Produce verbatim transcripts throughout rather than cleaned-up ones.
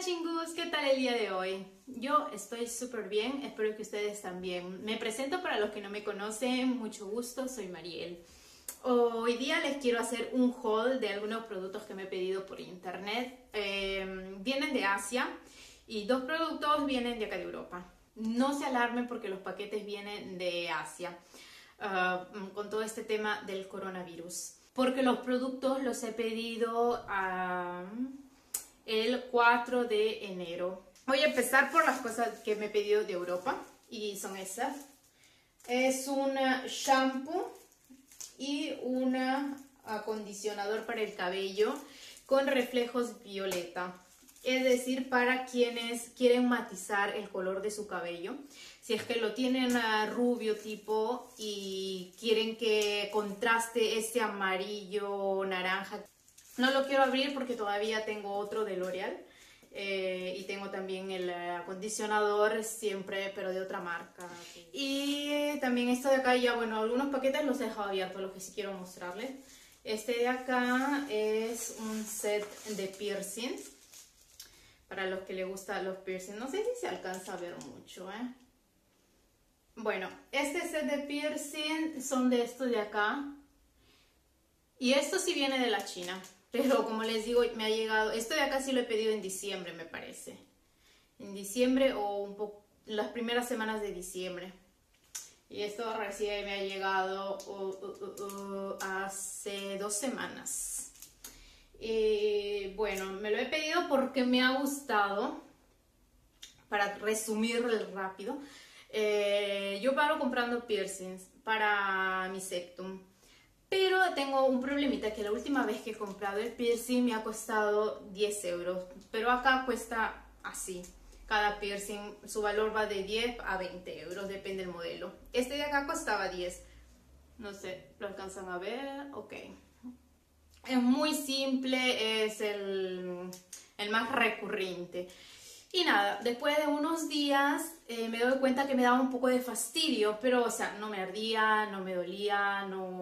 chingus, ¿qué tal el día de hoy? Yo estoy súper bien, espero que ustedes también. Me presento para los que no me conocen, mucho gusto, soy Mariel. Hoy día les quiero hacer un haul de algunos productos que me he pedido por internet. Eh, vienen de Asia y dos productos vienen de acá de Europa. No se alarmen porque los paquetes vienen de Asia, uh, con todo este tema del coronavirus. Porque los productos los he pedido a... el cuatro de enero. Voy a empezar por las cosas que me he pedido de Europa y son esas. Es un shampoo y un acondicionador para el cabello con reflejos violeta. Es decir, para quienes quieren matizar el color de su cabello. Si es que lo tienen rubio tipo y quieren que contraste ese amarillo naranja. No lo quiero abrir porque todavía tengo otro de L'Oreal eh, y tengo también el acondicionador siempre, pero de otra marca. Y también esto de acá, ya bueno, algunos paquetes los he dejado abiertos, los que sí quiero mostrarles. Este de acá es un set de piercing, para los que les gustan los piercing. No sé si se alcanza a ver mucho, ¿eh? Bueno, este set de piercing son de estos de acá. Y esto sí viene de la China. Pero como les digo, me ha llegado... Esto de acá sí lo he pedido en diciembre, me parece. En diciembre o un poco... las primeras semanas de diciembre. Y esto recién me ha llegado uh, uh, uh, uh, hace dos semanas. Y bueno, me lo he pedido porque me ha gustado. Para resumir rápido. Eh, yo paro comprando piercings para mi septum. Pero tengo un problemita, que la última vez que he comprado el piercing me ha costado diez euros. Pero acá cuesta así. Cada piercing, su valor va de diez a veinte euros, depende del modelo. Este de acá costaba diez. No sé, ¿lo alcanzan a ver? Ok. Es muy simple, es el, el más recurrente. Y nada, después de unos días eh, me doy cuenta que me daba un poco de fastidio, pero o sea, no me ardía, no me dolía,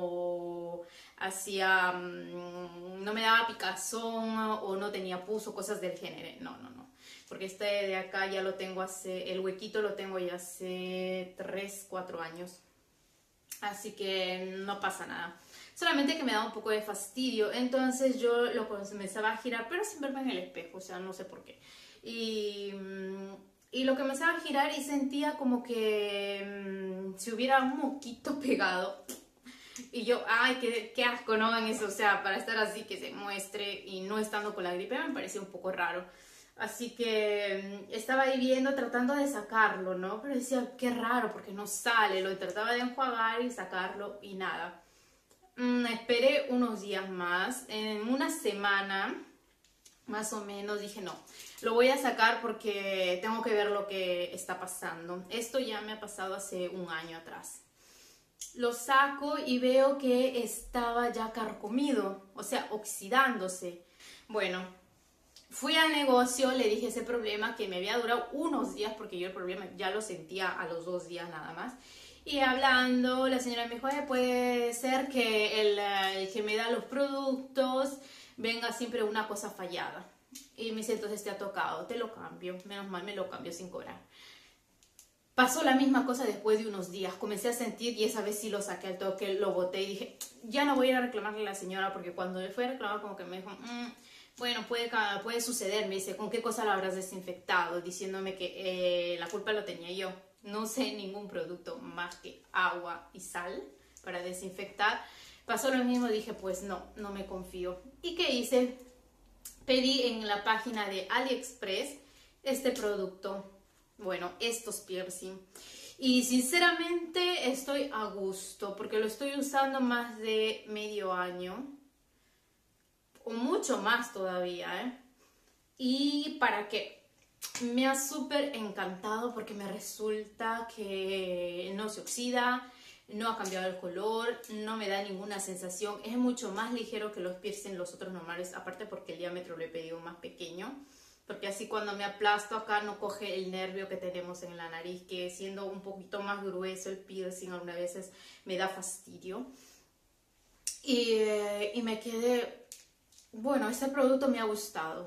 no hacía, mmm, no me daba picazón o no tenía pus o cosas del género, no, no, no. Porque este de acá ya lo tengo hace, el huequito lo tengo ya hace tres, cuatro años. Así que no pasa nada. Solamente que me daba un poco de fastidio, entonces yo lo comenzaba a girar, pero sin verme en el espejo, o sea, no sé por qué. Y, y lo comenzaba a girar y sentía como que mmm, si hubiera un moquito pegado. Y yo, ay, qué, qué asco, ¿no? En eso, o sea, para estar así que se muestre y no estando con la gripe me parecía un poco raro. Así que mmm, estaba ahí viendo, tratando de sacarlo, ¿no? Pero decía, qué raro, porque no sale. Lo trataba de enjuagar y sacarlo y nada. Mm, esperé unos días más. En una semana... más o menos dije no, lo voy a sacar porque tengo que ver lo que está pasando. Esto ya me ha pasado hace un año atrás. Lo saco y veo que estaba ya carcomido, o sea, oxidándose. Bueno, fui al negocio, le dije ese problema que me había durado unos días porque yo el problema ya lo sentía a los dos días nada más. Y hablando, la señora me dijo, eh, puede ser que el, el que me da los productos venga siempre una cosa fallada. Y me dice, entonces te ha tocado, te lo cambio. Menos mal me lo cambio sin cobrar. Pasó la misma cosa después de unos días. Comencé a sentir y esa vez sí lo saqué al toque, lo boté y dije, ya no voy a ir a reclamarle a la señora porque cuando le fue a reclamar como que me dijo, mmm, bueno, puede, puede suceder. Me dice, ¿con qué cosa lo habrás desinfectado? Diciéndome que eh, la culpa lo tenía yo. No usé ningún producto más que agua y sal para desinfectar. Pasó lo mismo, dije, pues no, no me confío. ¿Y qué hice? Pedí en la página de AliExpress este producto. Bueno, estos piercing. Y sinceramente estoy a gusto porque lo estoy usando más de medio año. O mucho más todavía, ¿eh? ¿Y para qué? Me ha súper encantado porque me resulta que no se oxida, no ha cambiado el color, no me da ninguna sensación. Es mucho más ligero que los piercing, los otros normales, aparte porque el diámetro lo he pedido más pequeño. Porque así cuando me aplasto acá no coge el nervio que tenemos en la nariz, que siendo un poquito más grueso el piercing algunas veces me da fastidio. Y, y me quedé... Bueno, este producto me ha gustado.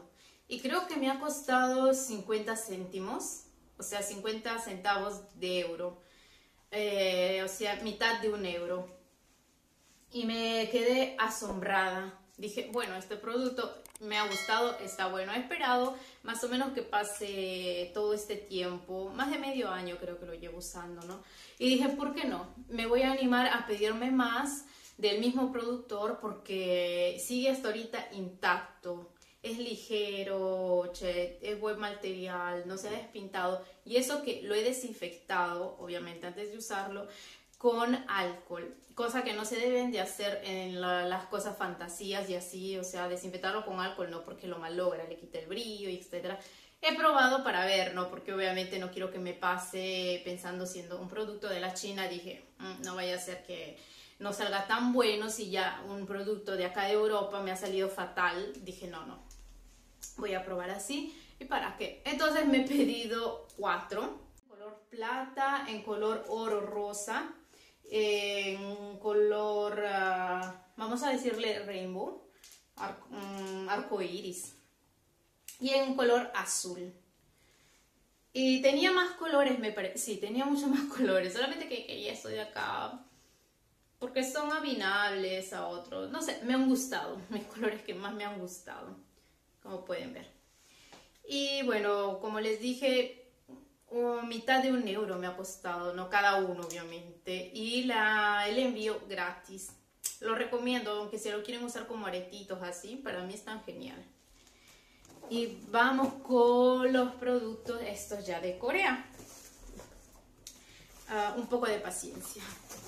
y creo que me ha costado cincuenta céntimos, o sea, cincuenta centavos de euro, eh, o sea, mitad de un euro. Y me quedé asombrada. Dije, bueno, este producto me ha gustado, está bueno. He esperado más o menos que pase todo este tiempo, más de medio año creo que lo llevo usando, ¿no? Y dije, ¿por qué no? Me voy a animar a pedirme más del mismo productor porque sigue hasta ahorita intacto. Es ligero, che, es buen material, no se ha despintado. Y eso que lo he desinfectado, obviamente, antes de usarlo, con alcohol, cosa que no se deben de hacer en la, las cosas fantasías y así, o sea, desinfectarlo con alcohol no, porque lo malogra, le quita el brillo, etcétera. He probado para ver, ¿no? Porque obviamente no quiero que me pase pensando siendo un producto de la China, dije, mmm, no vaya a ser que no salga tan bueno si ya un producto de acá de Europa me ha salido fatal. Dije, no, no, voy a probar así. ¿Y para qué? Entonces me he pedido cuatro, en color plata, en color oro rosa, en color, uh, vamos a decirle rainbow, arco, um, arco iris, y en color azul. Y tenía más colores, me parece, sí, tenía muchos más colores, solamente que quería esto de acá, porque son afinables a otros, no sé, me han gustado, mis colores que más me han gustado, como pueden ver. Y bueno, como les dije, Uh, mitad de un euro me ha costado, no cada uno obviamente, y la, el envío gratis. Lo recomiendo, aunque si lo quieren usar como aretitos así, para mí están genial. Y vamos con los productos estos ya de Corea. Uh, un poco de paciencia,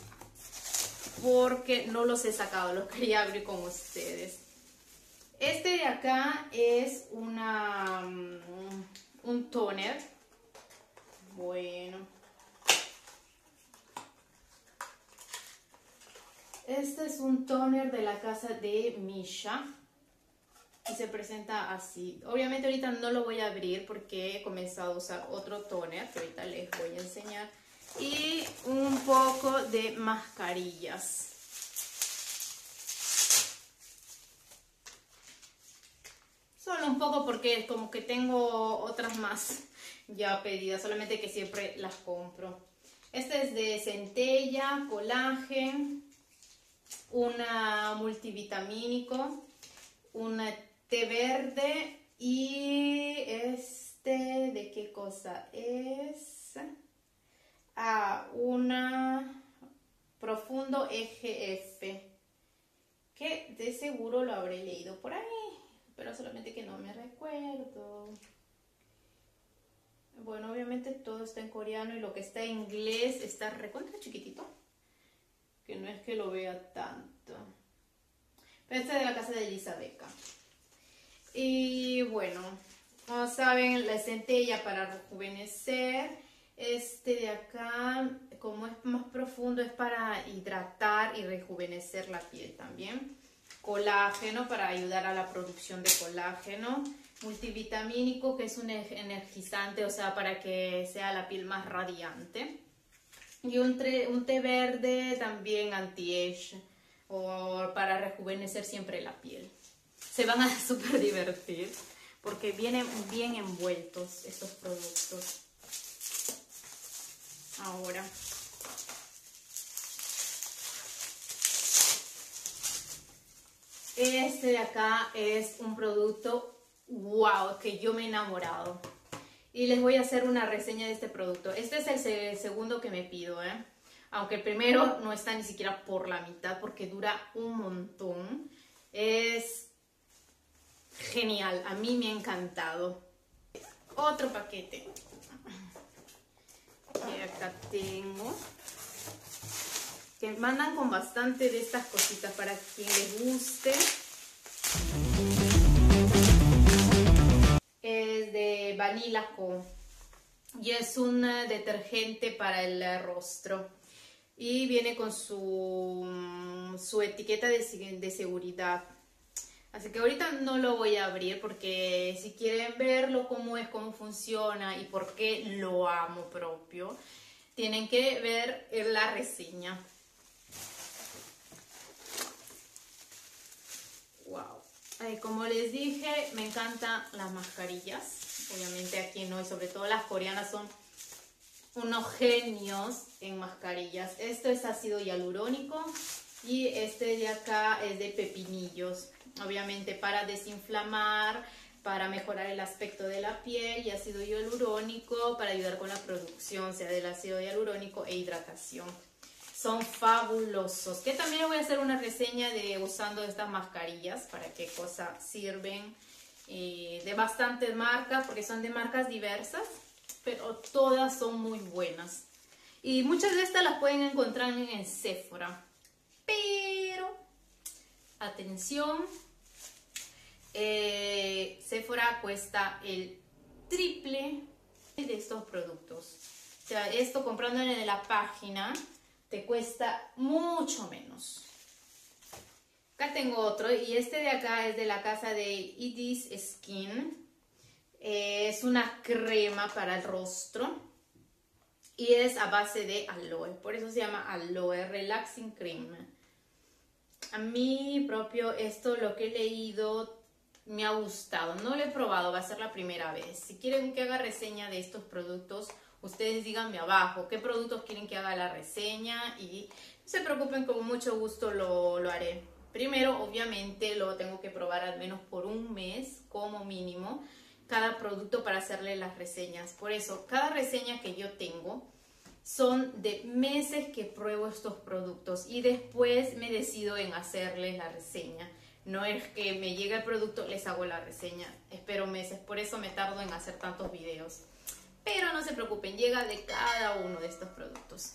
porque no los he sacado, los quería abrir con ustedes. Este de acá es una, um, un toner. Bueno, este es un toner de la casa de Misha y se presenta así. Obviamente ahorita no lo voy a abrir porque he comenzado a usar otro toner que ahorita les voy a enseñar, y un poco de mascarillas. Solo un poco porque como que tengo otras más ya pedidas, solamente que siempre las compro. Este es de centella, colágeno, una multivitamínico, un té verde y este, ¿de qué cosa es? Ah, una profundo E G F, que de seguro lo habré leído por ahí, pero solamente que no me recuerdo. Bueno, obviamente todo está en coreano y lo que está en inglés está recontra chiquitito, que no es que lo vea tanto. Pero este es de la casa de Elizabeth. Y bueno, como saben, la centella para rejuvenecer. Este de acá, como es más profundo, es para hidratar y rejuvenecer la piel también. Colágeno para ayudar a la producción de colágeno. Multivitamínico, que es un energizante, o sea, para que sea la piel más radiante. Y un, tre, un té verde también anti-age, o para rejuvenecer siempre la piel. Se van a súper divertir porque vienen bien envueltos estos productos. Ahora, este de acá es un producto wow, que yo me he enamorado. Y les voy a hacer una reseña de este producto. Este es el segundo que me pido, ¿eh? Aunque el primero no está ni siquiera por la mitad porque dura un montón. Es genial, a mí me ha encantado. Otro paquete que acá tengo, que mandan con bastante de estas cositas para quien les guste. Es de Vanilla Co y es un detergente para el rostro y viene con su, su etiqueta de, de seguridad. Así que ahorita no lo voy a abrir porque si quieren verlo cómo es, cómo funciona y por qué lo amo propio, tienen que ver la reseña. Wow. Eh, como les dije, me encantan las mascarillas. Obviamente aquí no, y sobre todo las coreanas son unos genios en mascarillas. Esto es ácido hialurónico y este de acá es de pepinillos. Obviamente para desinflamar, para mejorar el aspecto de la piel, y ácido hialurónico para ayudar con la producción, o sea, del ácido hialurónico e hidratación. Son fabulosos. Que también voy a hacer una reseña de usando estas mascarillas, para qué cosa sirven, eh, de bastantes marcas, porque son de marcas diversas, pero todas son muy buenas. Y muchas de estas las pueden encontrar en Sephora. Pero, atención, eh, Sephora cuesta el triple de estos productos. O sea, esto comprándolo en la página te cuesta mucho menos. Acá tengo otro, y este de acá es de la casa de Edis Skin. Eh, es una crema para el rostro y es a base de aloe, por eso se llama Aloe Relaxing Cream. A mí propio esto, lo que he leído, me ha gustado. No lo he probado, va a ser la primera vez. Si quieren que haga reseña de estos productos, ustedes díganme abajo qué productos quieren que haga la reseña, y no se preocupen, con mucho gusto lo, lo haré. Primero, obviamente, lo tengo que probar al menos por un mes como mínimo, cada producto, para hacerle las reseñas. Por eso, cada reseña que yo tengo son de meses que pruebo estos productos, y después me decido en hacerles la reseña. No es que me llega el producto, les hago la reseña. Espero meses, por eso me tardo en hacer tantos videos. Pero no se preocupen, llega de cada uno de estos productos.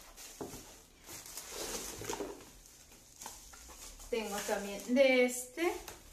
Tengo también de este,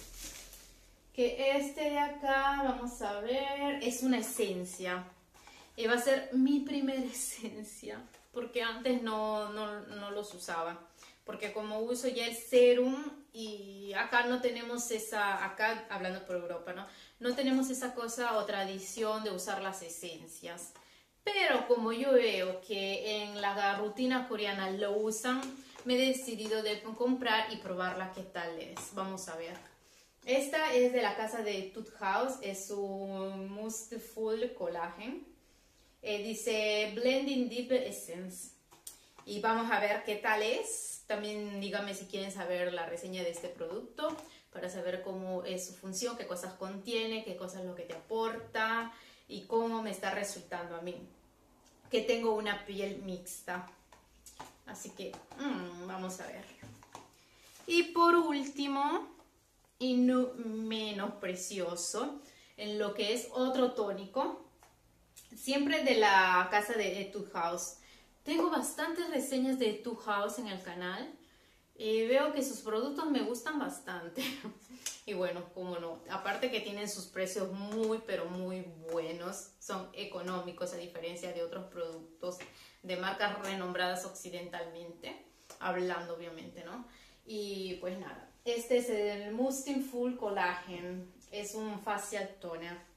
que este de acá, vamos a ver, es una esencia. Y va a ser mi primera esencia, porque antes no, no, no los usaba. Porque como uso ya el serum, y acá no tenemos esa, acá hablando por Europa, ¿no? No tenemos esa cosa o tradición de usar las esencias. Pero como yo veo que en la rutina coreana lo usan, me he decidido de comprar y probarla qué tal es. Vamos a ver. Esta es de la casa de Tooth House, es un Mousse Full Collagen. Eh, dice Blending Deep Essence. Y vamos a ver qué tal es. También díganme si quieren saber la reseña de este producto, para saber cómo es su función, qué cosas contiene, qué cosas es lo que te aporta y cómo me está resultando a mí, que tengo una piel mixta. Así que mmm, vamos a ver. Y por último, y no menos precioso, en lo que es otro tónico, siempre de la casa de Etude House. Tengo bastantes reseñas de Etude House en el canal. Y veo que sus productos me gustan bastante. Y bueno, como no, aparte que tienen sus precios muy pero muy buenos, son económicos a diferencia de otros productos de marcas renombradas occidentalmente, hablando obviamente, ¿no? Y pues nada, este es el Mousse Full Collagen, es un facial toner.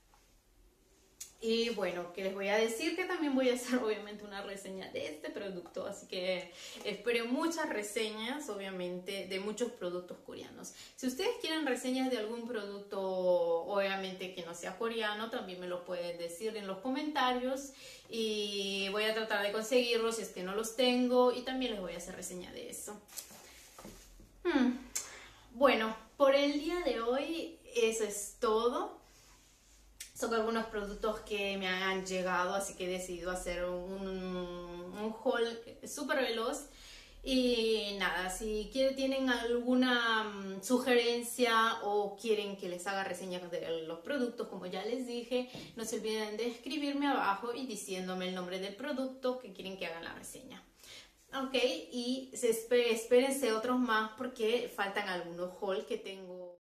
Y bueno, que les voy a decir que también voy a hacer obviamente una reseña de este producto, así que espero muchas reseñas obviamente de muchos productos coreanos. Si ustedes quieren reseñas de algún producto obviamente que no sea coreano, también me lo pueden decir en los comentarios y voy a tratar de conseguirlos si es que no los tengo, y también les voy a hacer reseña de eso. Hmm. Bueno, por el día de hoy eso es todo. Son algunos productos que me han llegado, así que he decidido hacer un, un haul súper veloz. Y nada, si quieren, tienen alguna um, sugerencia o quieren que les haga reseñas de los productos, como ya les dije, no se olviden de escribirme abajo y diciéndome el nombre del producto que quieren que hagan la reseña. Ok, y se espé, espérense otros más porque faltan algunos haul que tengo.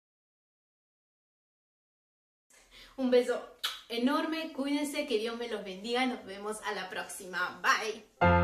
Un beso enorme, cuídense, que Dios me los bendiga, nos vemos a la próxima, bye.